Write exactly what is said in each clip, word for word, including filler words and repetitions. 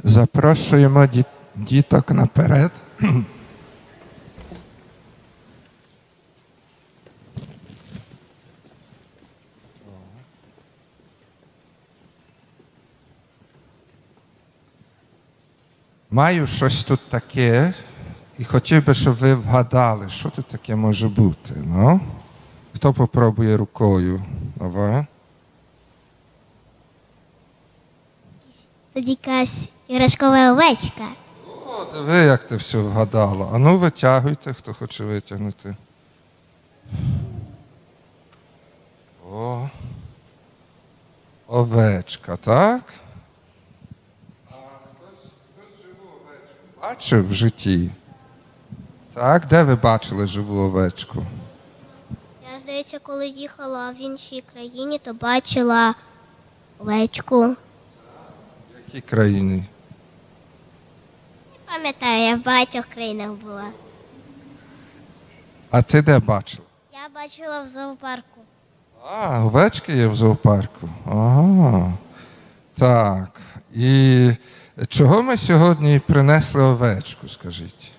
Запрошуємо діт- діток наперед. Маю щось тут таке, і хотів би, щоб ви вгадали, що тут таке може бути. Ну? Хто попробує рукою? Давай. Тут якась іграшкова овечка. О, диви, як ти все вгадала. А ну витягуйте, хто хоче витягнути. О, овечка, так? А хтось, хтось живу овечку бачив в житті? Так, де ви бачили живу овечку? Я, здається, коли їхала в іншій країні, то бачила овечку. В якій країні? Не пам'ятаю, я в багатьох країнах була. А ти де бачила? Я бачила в зоопарку. А, овечки є в зоопарку. Ага. Так. І чого ми сьогодні принесли овечку, скажіть?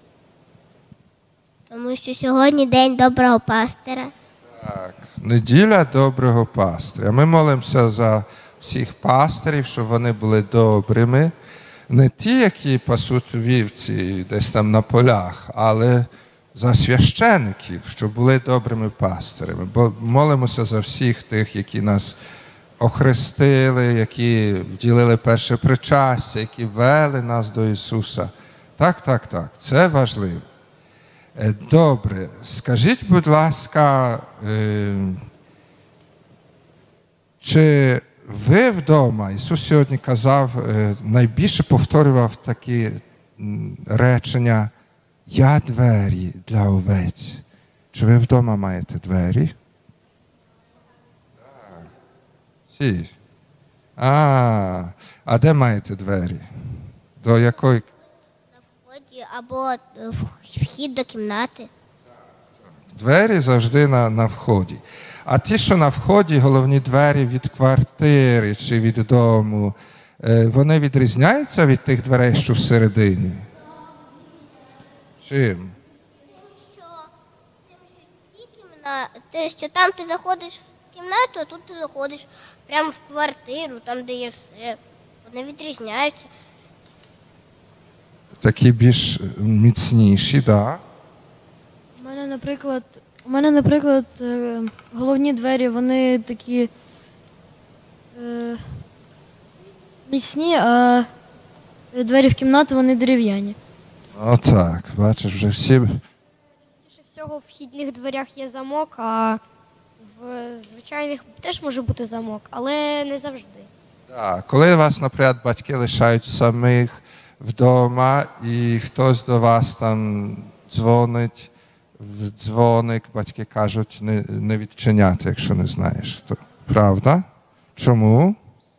Тому що сьогодні день доброго пастира. Так, неділя доброго пастиря. Ми молимося за всіх пастирів, щоб вони були добрими. Не ті, які пасуть вівці десь там на полях, але за священиків, щоб були добрими пастирями. Бо молимося за всіх тих, які нас охрестили, які вділили перше причастя, які вели нас до Ісуса. Так, так, так, це важливо. Добре, скажіть, будь ласка, чи ви вдома, Ісус сьогодні казав, найбільше повторював такі речення: «Я двері для овець». Чи ви вдома маєте двері? Так. Всі. А, а де маєте двері? До якої? На вході або вхід до кімнати. Двері завжди на, на вході. А ті, що на вході, головні двері від квартири чи від дому, вони відрізняються від тих дверей, що всередині? Чим? Тим, що, тим, що ці кімнати, що там ти заходиш в кімнату, а тут ти заходиш прямо в квартиру, там, де є все. Вони відрізняються. Такі більш міцніші, так? Да? У мене, наприклад, у мене, наприклад, е, головні двері, вони такі е, міцні, а двері в кімнату, вони дерев'яні. Отак, бачиш, вже всі. Частіше всього в вхідних дверях є замок, а в звичайних теж може бути замок, але не завжди. Да. Коли вас, наприклад, батьки лишають самих вдома, і хтось до вас там дзвонить, в дзвоник, батьки кажуть, не, не відчиняти, якщо не знаєш. То, правда? Чому?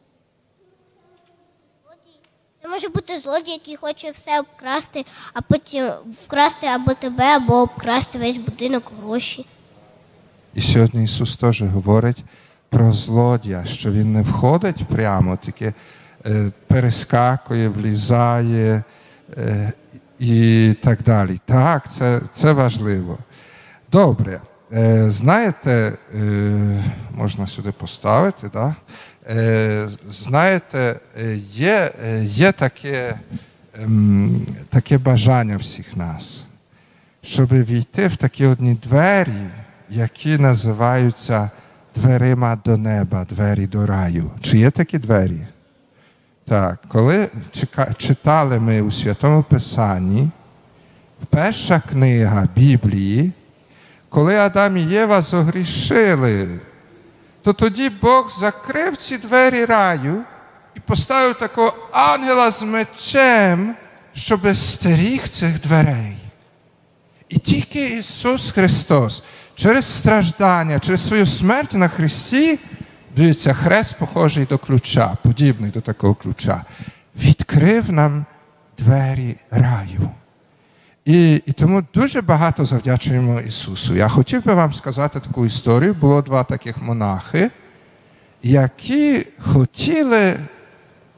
Це може бути злодій, який хоче все обкрасти, а потім вкрасти або тебе, або обкрасти весь будинок, гроші. І сьогодні Ісус теж говорить про злодія, що він не входить прямо, тільки е, перескакує, влізає е, і так далі. Так, це, це важливо. Добре. Е, знаєте, е, можна сюди поставити, да? Е, знаєте, є, є таке, е, таке бажання всіх нас, щоб війти в такі одні двері, які називаються дверима до неба, двері до раю. Чи є такі двері? Так, коли читали ми у Святому Писанні, перша книга Біблії, коли Адам і Єва зогрішили, то тоді Бог закрив ці двері раю і поставив такого ангела з мечем, щоб стеріг цих дверей. І тільки Ісус Христос через страждання, через свою смерть на хресті, дивіться, хрест похожий до ключа, подібний до такого ключа, відкрив нам двері раю. І, і тому дуже багато завдячуємо Ісусу. Я хотів би вам сказати таку історію. Було два таких монахи, які хотіли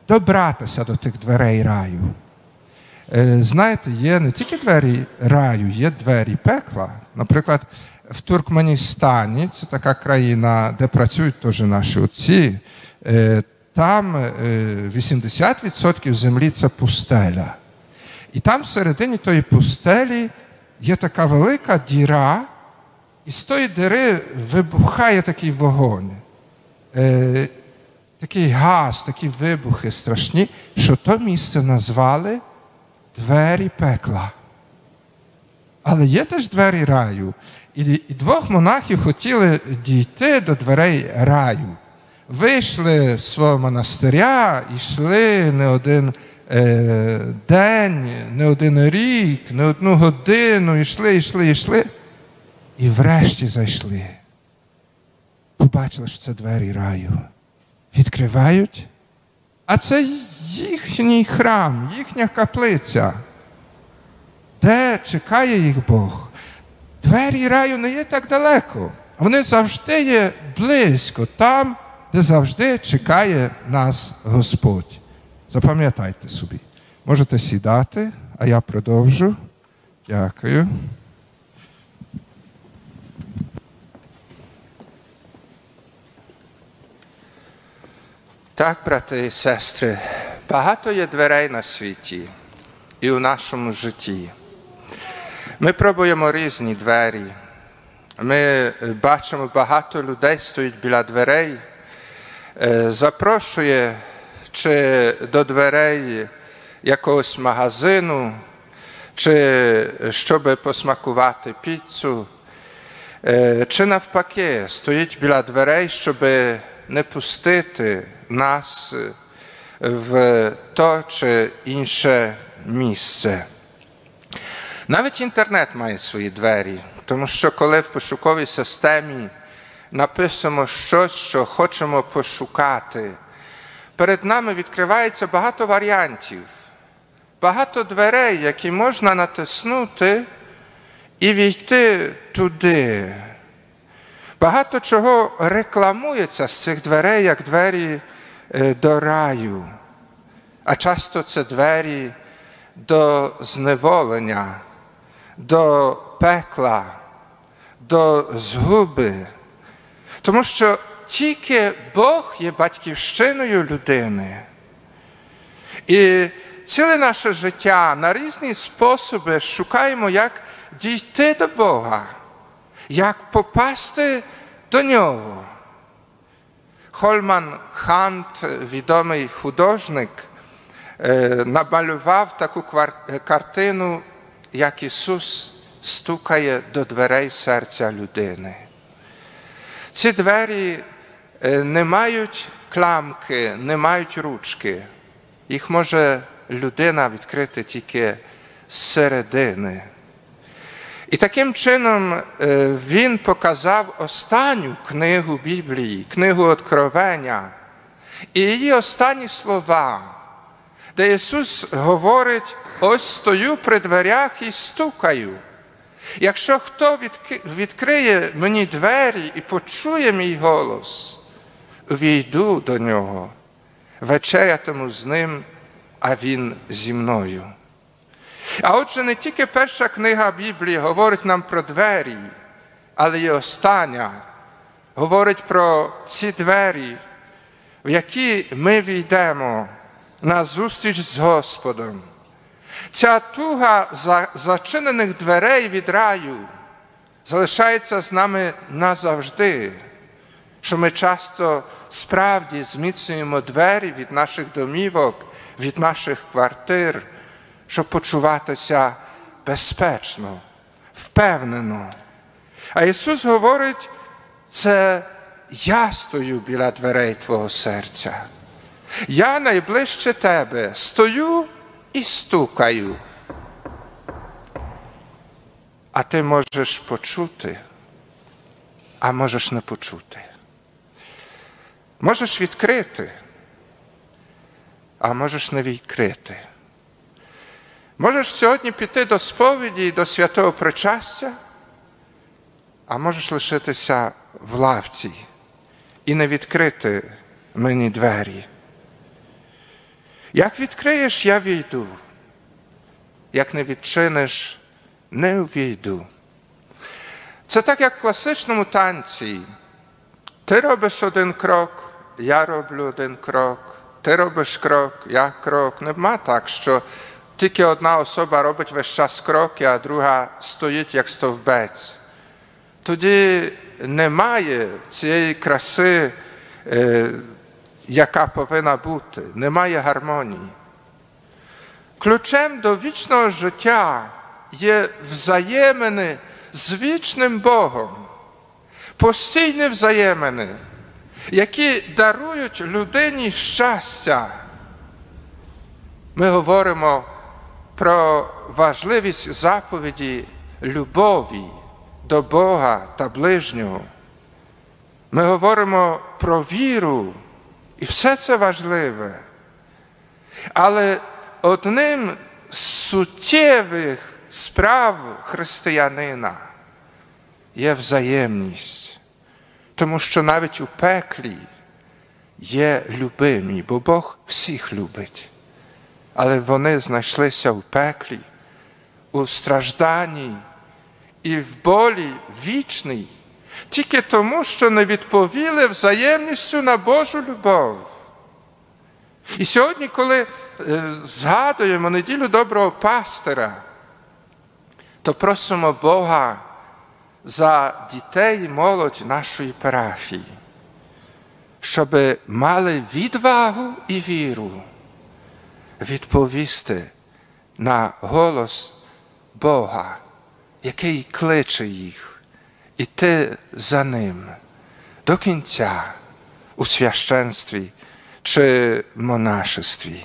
добратися до тих дверей раю. Знаєте, є не тільки двері раю, є двері пекла. Наприклад, в Туркменістані, це така країна, де працюють теж наші отці, там вісімдесят відсотків землі – це пустеля. І там всередині тої пустелі є така велика діра, і з тої дири вибухає такий вогонь, е, такий газ, такі вибухи страшні, що то місце назвали двері пекла. Але є теж двері раю. І, і двох монахів хотіли дійти до дверей раю. Вийшли з свого монастиря, йшли не один е, день, не один рік, не одну годину, йшли, йшли, йшли. І врешті зайшли. Побачили, що це двері раю. Відкривають, а це їхній храм, їхня каплиця, де чекає їх Бог. Двері раю не є так далеко. Вони завжди є близько, там, де завжди чекає нас Господь. Запам'ятайте собі. Можете сідати, а я продовжу. Дякую. Так, брати і сестри, багато є дверей на світі і у нашому житті. Ми пробуємо різні двері. Ми бачимо, багато людей стоїть біля дверей, запрошує чи до дверей якогось магазину, чи щоб посмакувати піцу, чи навпаки стоїть біля дверей, щоб не пустити нас в то чи інше місце. Навіть інтернет має свої двері, тому що коли в пошуковій системі написано щось, що хочемо пошукати, перед нами відкривається багато варіантів, багато дверей, які можна натиснути і війти туди. Багато чого рекламується з цих дверей, як двері до раю. А часто це двері до зневолення, до пекла, до згуби. Тому що тільки Бог є батьківщиною людини. І ціле наше життя на різні способи шукаємо, як дійти до Бога, як попасти до Нього. Хольман Хант, відомий художник, намалював таку картину, як Ісус стукає до дверей серця людини. Ці двері не мають кламки, не мають ручки. Їх може людина відкрити тільки зсередини. І таким чином він показав останню книгу Біблії, книгу Откровення, і її останні слова, де Ісус говорить: ось стою при дверях і стукаю. Якщо хто відкриє мені двері і почує мій голос, увійду до нього, вечерятиму з ним, а він зі мною. А отже, не тільки перша книга Біблії говорить нам про двері, але й остання говорить про ці двері, в які ми війдемо на зустріч з Господом. Ця туга зачинених дверей від раю залишається з нами назавжди, що ми часто справді зміцнюємо двері від наших домівок, від наших квартир, щоб почуватися безпечно, впевнено. А Ісус говорить: це я стою біля дверей твого серця. Я найближче тебе стою і стукаю. А ти можеш почути, а можеш не почути. Можеш відкрити, а можеш не відкрити. Можеш сьогодні піти до сповіді і до святого причастя, а можеш лишитися в лавці і не відкрити мені двері. Як відкриєш, я війду. Як не відчиниш, не увійду. Це так, як в класичному танці. Ти робиш один крок, я роблю один крок. Ти робиш крок, я крок. Нема так, що тільки одна особа робить весь час кроки, а друга стоїть як стовбець. Тоді немає цієї краси, е, яка повинна бути. Немає гармонії. Ключем до вічного життя є взаємини з вічним Богом. Постійні взаємини, які дарують людині щастя. Ми говоримо про важливість заповіді любові до Бога та ближнього. Ми говоримо про віру, і все це важливе. Але одним з суттєвих справ християнина є взаємність. Тому що навіть у пеклі є любимі, бо Бог всіх любить. Але вони знайшлися в пеклі, у стражданні і в болі вічній, тільки тому, що не відповіли взаємністю на Божу любов. І сьогодні, коли е, згадуємо неділю доброго пастиря, то просимо Бога за дітей і молодь нашої парафії, щоб мали відвагу і віру відповісти на голос Бога, який кличе їх, іти за Ним до кінця у священстві чи монашестві.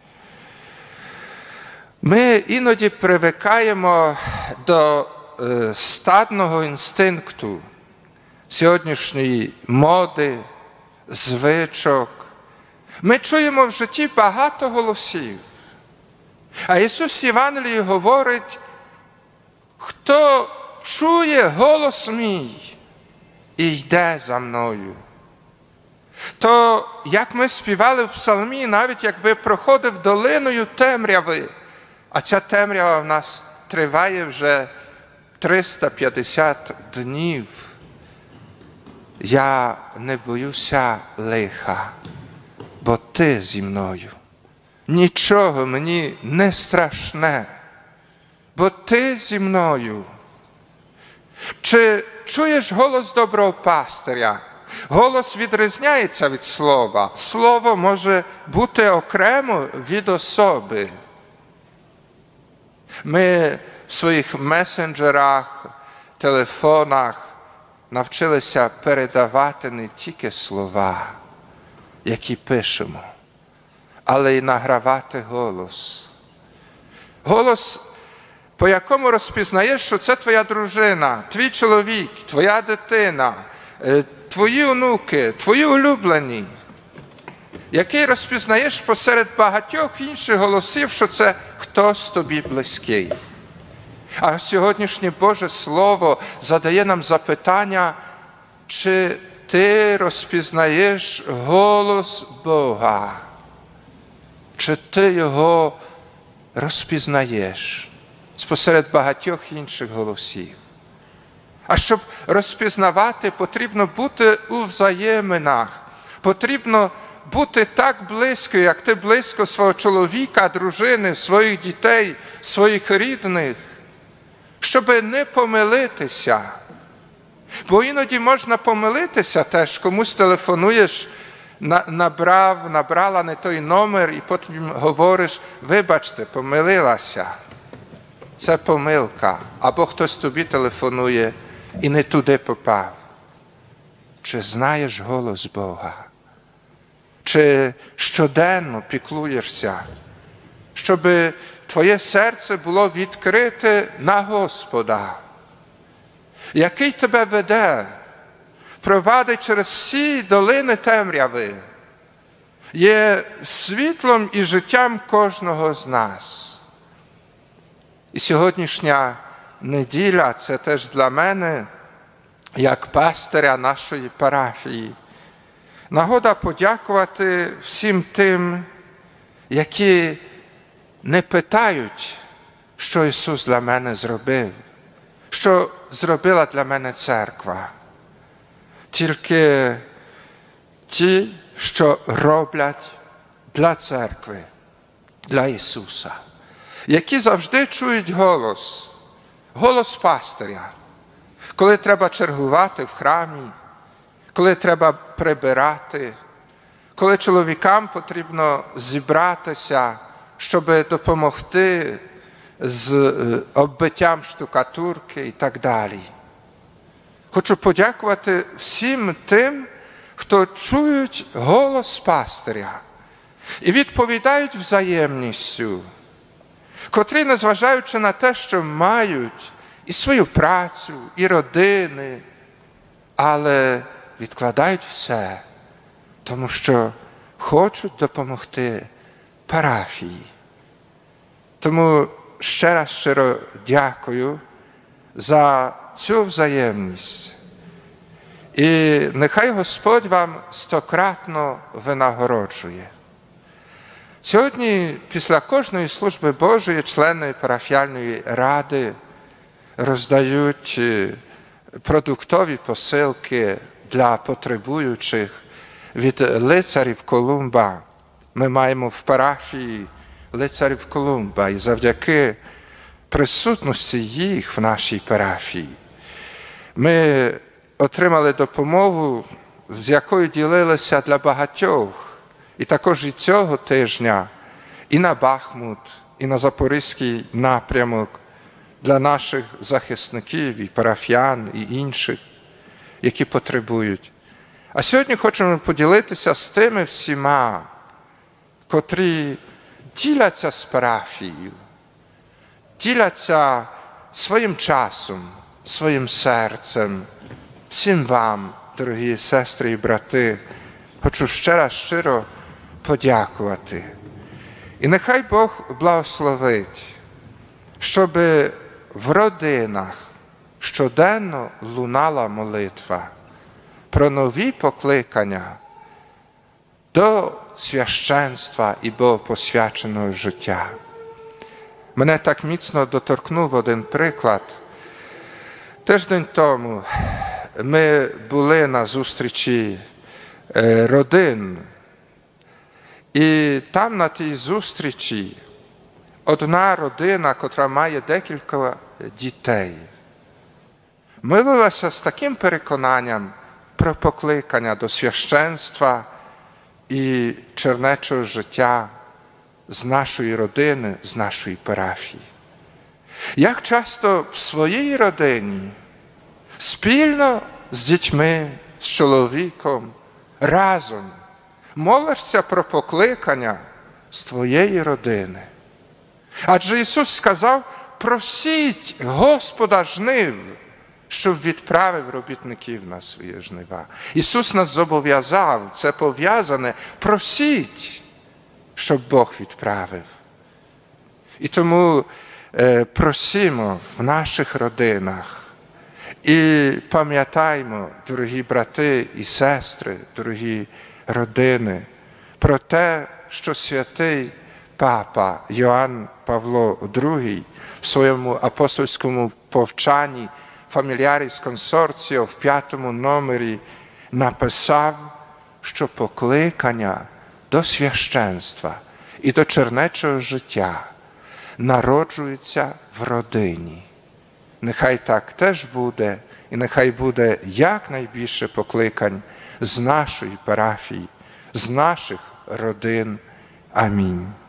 Ми іноді привикаємо до е, стадного інстинкту сьогоднішньої моди, звичок. Ми чуємо в житті багато голосів. А Ісус в Євангелії говорить, хто чує голос мій і йде за мною. То, як ми співали в псалмі, навіть якби проходив долиною темряви, а ця темрява в нас триває вже триста п'ятдесят днів, я не боюся лиха, бо ти зі мною. Нічого мені не страшне, бо ти зі мною. Чи чуєш голос доброго пастиря? Голос відрізняється від слова. Слово може бути окремо від особи. Ми в своїх месенджерах, телефонах навчилися передавати не тільки слова, які пишемо, але й награвати голос. Голос, по якому розпізнаєш, що це твоя дружина, твій чоловік, твоя дитина, твої онуки, твої улюблені, який розпізнаєш посеред багатьох інших голосів, що це хтось тобі близький. А сьогоднішнє Боже Слово задає нам запитання, чи ти розпізнаєш голос Бога? Чи ти його розпізнаєш спосеред багатьох інших голосів? А щоб розпізнавати, потрібно бути у взаєминах. Потрібно бути так близько, як ти близько свого чоловіка, дружини, своїх дітей, своїх рідних, щоб не помилитися. Бо іноді можна помилитися теж, комусь телефонуєш, набрав, набрала не той номер і потім говориш, вибачте, помилилася. Це помилка. Або хтось тобі телефонує і не туди попав. Чи знаєш голос Бога? Чи щоденно піклуєшся, щоб твоє серце було відкрите на Господа, який тебе веде, провадить через всі долини темряви, є світлом і життям кожного з нас. І сьогоднішня неділя – це теж для мене, як пастиря нашої парафії, нагода подякувати всім тим, які не питають, що Ісус для мене зробив, що зробила для мене церква. Тільки ті, що роблять для церкви, для Ісуса, які завжди чують голос, голос пастиря, коли треба чергувати в храмі, коли треба прибирати, коли чоловікам потрібно зібратися, щоб допомогти з оббиттям штукатурки і так далі. Хочу подякувати всім тим, хто чують голос пастиря і відповідають взаємністю, котрі, незважаючи на те, що мають і свою працю, і родини, але відкладають все, тому що хочуть допомогти парафії. Тому ще раз щиро дякую за цю взаємність. І нехай Господь вам стократно винагороджує. Сьогодні, після кожної служби Божої, члени парафіальної ради роздають продуктові посилки для потребуючих від лицарів Колумба. Ми маємо в парафії лицарів Колумба, і завдяки присутності їх в нашій парафії ми отримали допомогу, з якою ділилися для багатьох. І також і цього тижня і на Бахмут, і на Запорізький напрямок для наших захисників, і парафіян, і інших, які потребують. А сьогодні хочемо поділитися з тими всіма, котрі діляться з парафією, діляться своїм часом, своїм серцем. Всім вам, дорогі сестри і брати, хочу ще раз щиро подякувати. І нехай Бог благословить, щоб в родинах щоденно лунала молитва про нові покликання до священства і богопосвяченого життя. Мене так міцно доторкнув один приклад. Тиждень тому ми були на зустрічі родин, і там на тій зустрічі одна родина, котра має декілька дітей, молилася з таким переконанням про покликання до священства і чернечого життя з нашої родини, з нашої парафії. Як часто в своїй родині, спільно з дітьми, з чоловіком, разом молишся про покликання з твоєї родини. Адже Ісус сказав: просіть Господа жнив, щоб відправив робітників на свої жнива. Ісус нас зобов'язав, це пов'язане, просіть, щоб Бог відправив. І тому е, просимо в наших родинах і пам'ятаймо, дорогі брати і сестри, дорогі родини, про те, що святий папа Йоанн Павло другий в своєму апостольському повчанні Familiaris Consortio в п'ятому номері написав, що покликання до священства і до чернечого життя народжується в родині. Нехай так теж буде, і нехай буде якнайбільше покликань з нашої парафії, з наших родин. Амінь.